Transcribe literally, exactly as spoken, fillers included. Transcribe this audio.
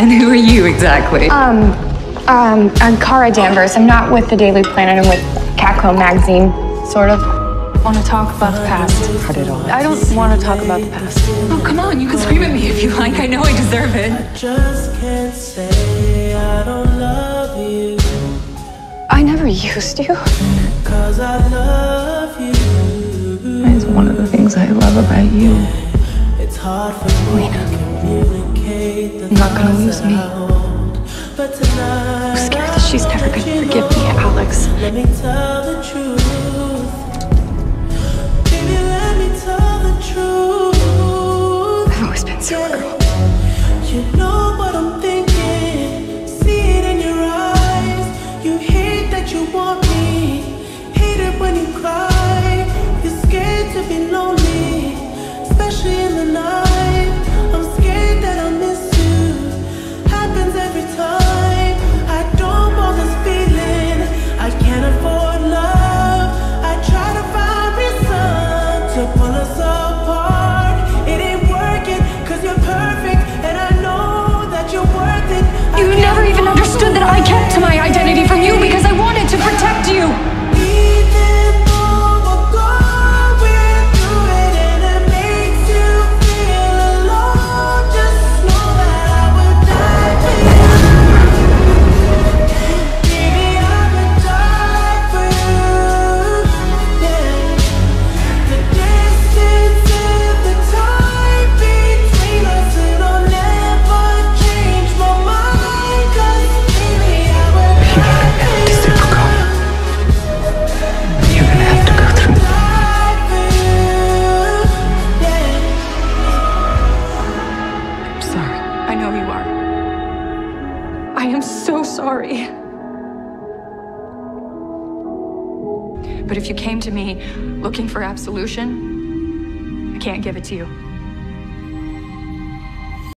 And who are you exactly? Um, um, I'm Kara Danvers. I'm not with the Daily Planet. I'm with Catco magazine, sort of. I want to talk about the past. Cut it off. I don't want to talk about the past. Oh, come on, you can scream at me if you like. I know I deserve it. I just can't say I don't love you. I never used to. Cause I love you. It's one of the things I love about you. It's hard for me Lena. to communicate the You're not gonna lose me. But tonight I'm scared that she's never gonna forgive me, Alex. let me tell the truth. Baby, let me tell the truth. I've always been Supergirl. You know what I'm thinking. See it in your eyes. You hate that you want me. Hate it when you cry. You're scared to be lonely, especially in the night. I'm scared that I'll miss you. Happens every time. I don't want this feeling. I can't afford love. I try to find reason to pull us apart. It ain't working, cause you're perfect, and I know that you're worth it. I You can't never even hold understood that I kept my identity from you because I wanted to protect you. Even though we're going through it and it makes you feel alone, just know that I would die for you. Baby, I would die for you. Yeah. The distance and the time between us, it'll never change my mind. Cause baby, I would die for you. You're gonna have to go through. I'm sorry. I know you are. I am so sorry. But if you came to me looking for absolution, I can't give it to you.